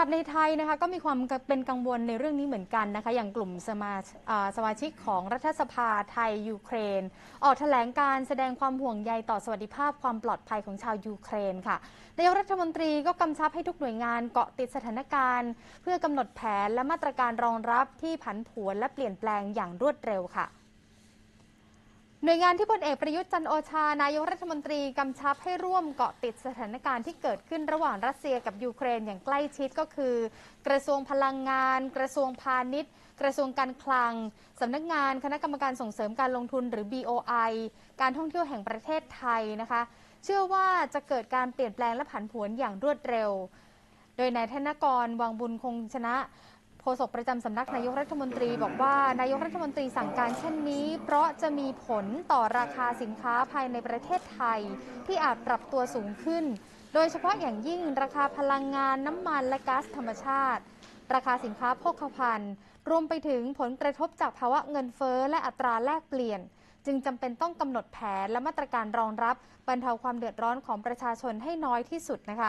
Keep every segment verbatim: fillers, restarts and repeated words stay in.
บในไทยนะคะก็มีความเป็นกังวลในเรื่องนี้เหมือนกันนะคะอย่างกลุ่มสมาสมาชิกของรัฐสภาไทยยูเครนออกแถลงการแสดงความห่วงใยต่อสวัสดิภาพความปลอดภัยของชาวยูเครนค่ะนายกรัฐมนตรีก็กำชับให้ทุกหน่วยงานเกาะติดสถานการณ์เพื่อกำหนดแผนและมาตรการรองรับที่ผันผวนและเปลี่ยนแปลงอย่างรวดเร็วค่ะหน่วยงานที่พลเอกประยุทธ์จันทร์โอชานายกรัฐมนตรีกำชับให้ร่วมเกาะติดสถานการณ์ที่เกิดขึ้นระหว่างรัสเซียกับยูเครนอย่างใกล้ชิดก็คือกระทรวงพลังงานกระทรวงพาณิชย์กระทรวงการคลังสำนักงานคณะกรรมการส่งเสริมการลงทุนหรือ บี โอ ไอ การท่องเที่ยวแห่งประเทศไทยนะคะเชื่อว่าจะเกิดการเปลี่ยนแปลงและผันผวนอย่างรวดเร็วโดยนายธนกรวังบุญคงชนะโฆษกประจำสำนักนายกรัฐมนตรีบอกว่านายกรัฐมนตรีสั่งการเช่นนี้เพราะจะมีผลต่อราคาสินค้าภายในประเทศไทยที่อาจปรับตัวสูงขึ้นโดยเฉพาะอย่างยิ่งราคาพลังงานน้ำมันและก๊าซธรรมชาติราคาสินค้าโภคภัณฑ์รวมไปถึงผลกระทบจากภาวะเงินเฟ้อและอัตราแลกเปลี่ยนจึงจำเป็นต้องกำหนดแผนและมาตรการรองรับบรรเทาความเดือดร้อนของประชาชนให้น้อยที่สุดนะคะ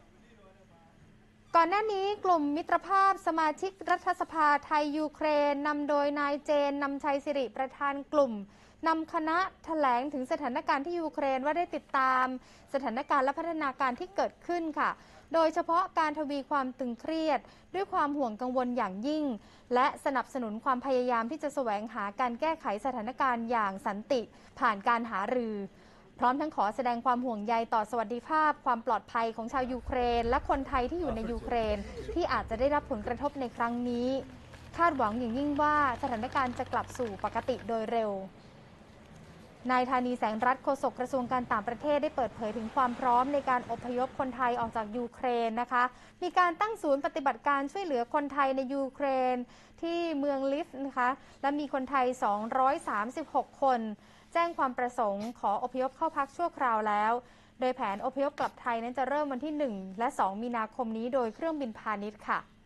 ก่อนหน้านี้กลุ่มมิตรภาพสมาชิกรัฐสภาไทยยูเครนนำโดยนายเจนนำชัยสิริประธานกลุ่มนำคณะแถลงถึงสถานการณ์ที่ยูเครนว่าได้ติดตามสถานการณ์และพัฒนาการที่เกิดขึ้นค่ะโดยเฉพาะการทวีความตึงเครียดด้วยความห่วงกังวลอย่างยิ่งและสนับสนุนความพยายามที่จะแสวงหาการแก้ไขสถานการณ์อย่างสันติผ่านการหารือพร้อมทั้งขอแสดงความห่วงใยต่อสวัสดิภาพความปลอดภัยของชาวยูเครนและคนไทยที่อยู่ในยูเครนที่อาจจะได้รับผลกระทบในครั้งนี้คาดหวังอย่างยิ่งว่าสถานการณ์จะกลับสู่ปกติโดยเร็วนายธานีแสงรัตน์โฆษกกระทรวงการต่างประเทศได้เปิดเผยถึงความพร้อมในการอพยพคนไทยออกจากยูเครนนะคะมีการตั้งศูนย์ปฏิบัติการช่วยเหลือคนไทยในยูเครนที่เมืองลิฟต์นะคะและมีคนไทยสองร้อยสามสิบหกคนแจ้งความประสงค์ขออพยพเข้าพักชั่วคราวแล้วโดยแผนอพยพกลับไทยนั้นจะเริ่มวันที่หนึ่งและสองมีนาคมนี้โดยเครื่องบินพาณิชย์ค่ะ